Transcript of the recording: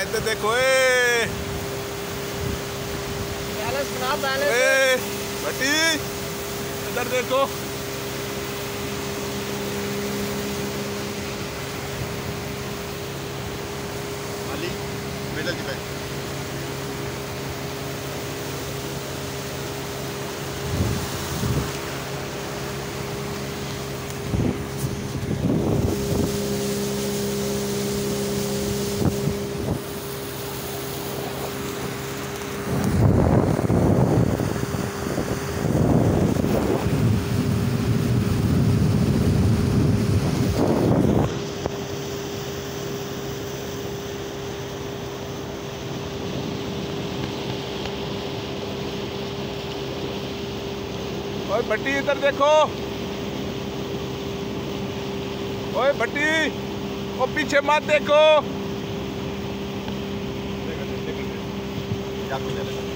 इधर देखो भट्टी, इधर देखो। मिडल की ओए भट्टी इधर देखो। ओए भट्टी, ओ पीछे मत देखो।